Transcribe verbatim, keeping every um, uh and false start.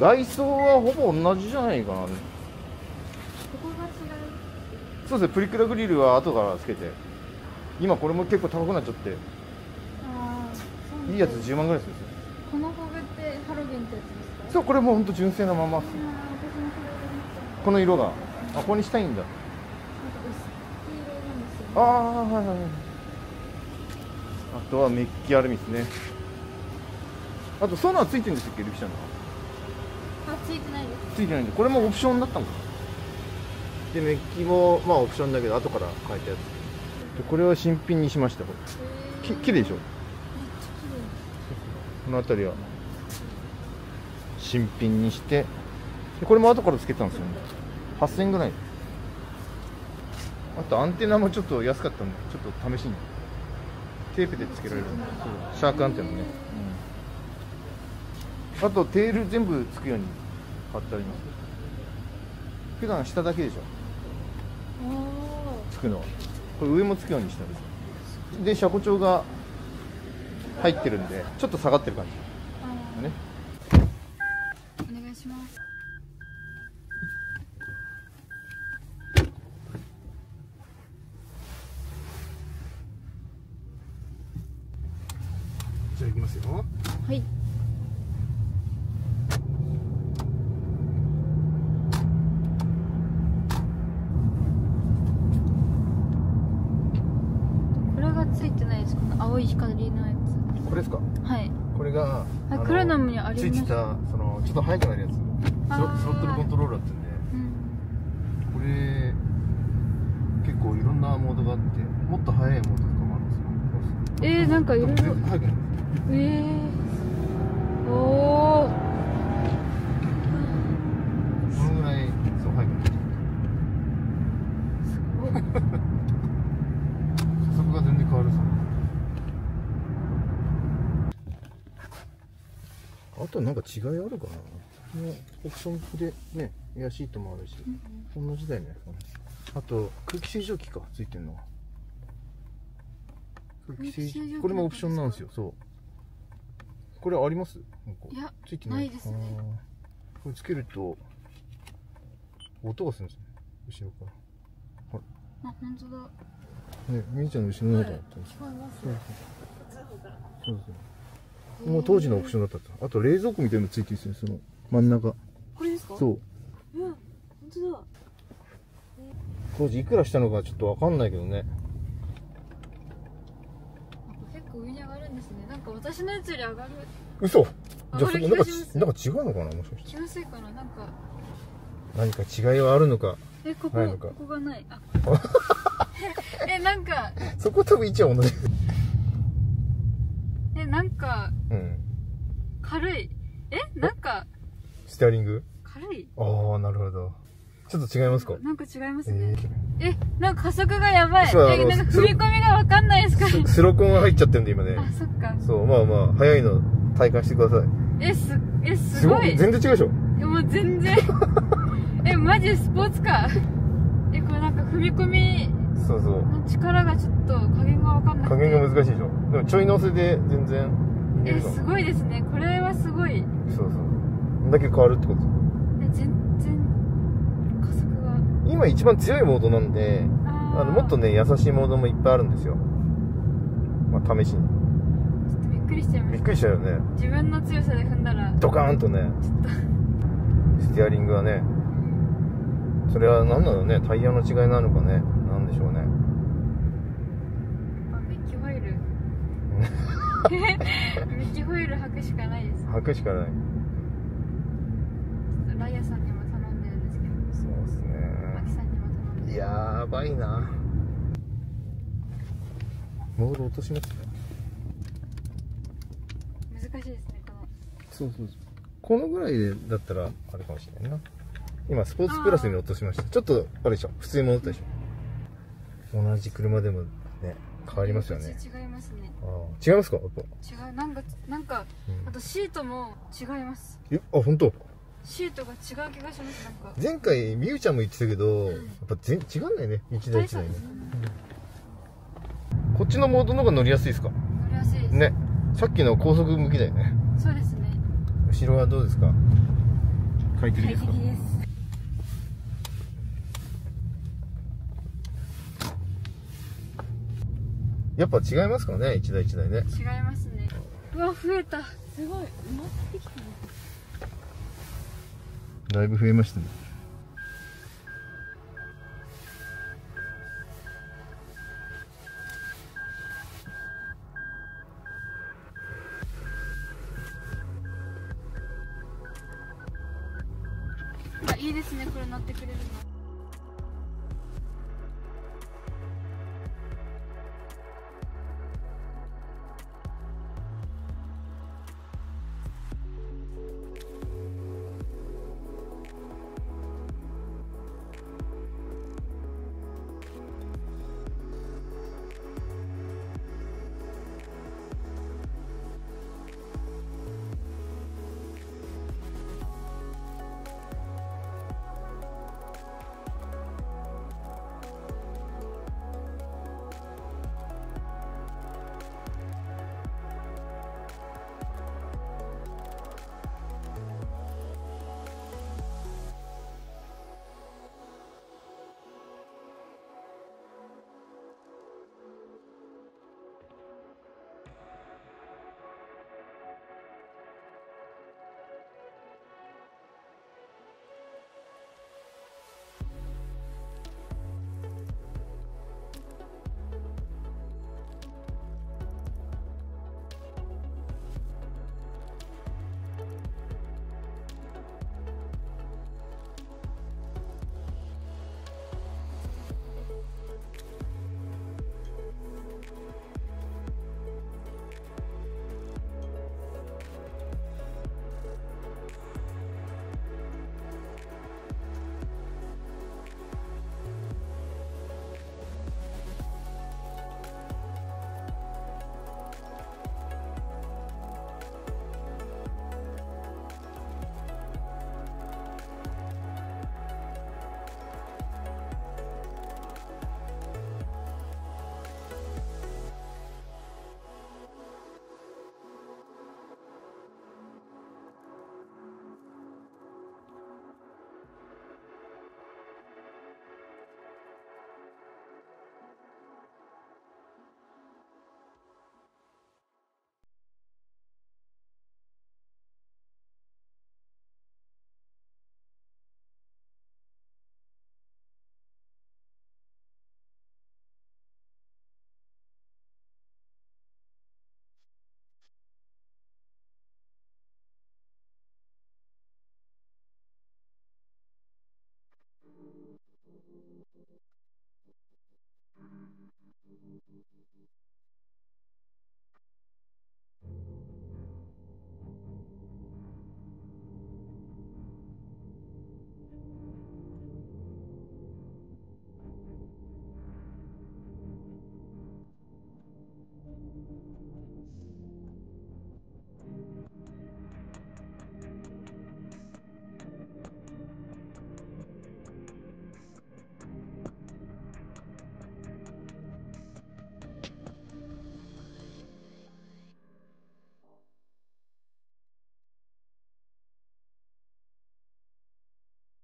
外装はほぼ同じじゃないかな。 ここが違う。 そうですね、プリクラグリルは後からつけて、今これも結構高くなっちゃって、 ああ、そういいやつじゅうまんぐらいするんですよ。 このフォグってハロゲンってやつですか？ そう、これもうほんと純正のまま。 ああ、私もこれで見た。 この色が、あ、ここにしたいんだ。 なんか薄黄色なんですよね。 ああ、はいはいはい。あとはメッキアルミですね。あとソナーついてるんですっけ、ルキちゃんの。 あ、ついてないです。 ついてないんで、これもオプションだったのかな。でメッキもまあオプションだけど後から変えたやつで、これは新品にしました。これききれいでしょ。 めっちゃ綺麗。 この辺りは新品にして、でこれも後からつけたんですよね。はっせんえんぐらい。あとアンテナもちょっと安かったんで、ちょっと試しにテープでつけられるんで、そうシャークアンテナね、うん、あとテール全部つくように貼ってあります。普段下だけでしょつくのは。これ上もつくようにしたんですで、車庫帳が入ってるんでちょっと下がってる感じね。 お願いします。 じゃあ行きますよ。 はい。これがついてないです。この青い光のやつ。 これですか？ はい。 これがあ、黒のにあります。 ついてた、そのちょっと速くなるやつ、スロスロットルコントローラーって言うんで、うん、これ結構いろんなモードがあって、もっと速いモードとかもあるんですよ。 えー、なんかいろいろ速くなる。 えー、おお。 このぐらいそう速くなる。 すごい。 加速が全然変わるさ。あとなんか違いあるかな。オプションでね、エアシートもあるし、うん、同じだよね。あと空気清浄機かついてるのは。空気清浄機、これもオプションなんですよ。そう。これあります？ いや、 ついてない。 ないですね。 これつけると音がするんですね。後ろから。ほら。 あ、本当だ。 ね、みーちゃんの後ろの方だったんです。 聞こえます。 そうそうそう。もう当時のオプションだった。あと冷蔵庫みたいなのついてるんですよ、その真ん中。これですか？そう。 うん、本当だ。 当時いくらしたのかちょっとわかんないけどね。 結構上に上がるんですね。なんか私のやつより上がる。 嘘。じゃあそこなんかなんか違うのかな、もしかして。 気のせいかな、なんか。 何か違いはあるのか。 え、ここここがない。あ。え、なんか。 そこ多分一応同じ。 え、なんか、 うん、 軽い。え、なんかステアリング軽い。 ああ、なるほど。ちょっと違いますか？ なんか違いますね。えー、え、なんか加速がやばい。え、なんか踏み込みがわかんないですか？ ス, スロコンが入っちゃってるんで今ね。 あ、そっか。 そう、まあまあ早いの体感してください。 え、すえすごい。 全然違うでしょ？ え、もう全然。え、マジスポーツカー。え、これなんか踏み込み。 そうそう。 力がちょっと加減がわかんない。 加減が難しいでしょ。でもちょい乗せで全然。 え、すごいですね。これはすごい。 そうそう。だけ変わるってこと。 え、全然加速が。 今一番強いモードなんで、ああのもっとね優しいモードもいっぱいあるんですよ。まあ試しに。 ちょっとびっくりしちゃいました。 びっくりしちゃうよね。 自分の強さで踏んだら。 ドカーンとね。 ちょっと。 ステアリングはね。それは何なのね、タイヤの違いなのかね、なんでしょうね。 あ、メッキホイール。メッキホイール履くしかないです。 履くしかない。 ライアさんにも頼んでるんですけど。 そうですね。 マキさんにも頼んでる。 やばいな。モード落としますね。 難しいですね、この。 そうそうそう。このぐらいだったらあれかもしれないな。今スポーツプラスに落としました。ちょっとあれでしょ、普通に戻ったでしょ。同じ車でもね変わりますよね。 違いますね。 ああ、違いますか？やっぱ違う、なんかなんか、うん、あとシートも違います。 え、あ、本当？ シートが違う気がします。なんか前回みゆちゃんも言ってたけど、うん、やっぱ全違うんだよね、一台一台ね。うん、こっちのモードの方が乗りやすいですか？ 乗りやすいですね。さっきの高速向きだよね。 そうですね。 後ろはどうですか？ 快適ですか？ 快適です。 やっぱ違いますかね、一台一台ね。 違いますね。うわ、増えた。すごい埋まってきたね。 だいぶ増えましたね。 あ、いいですね、これ乗ってくれるの。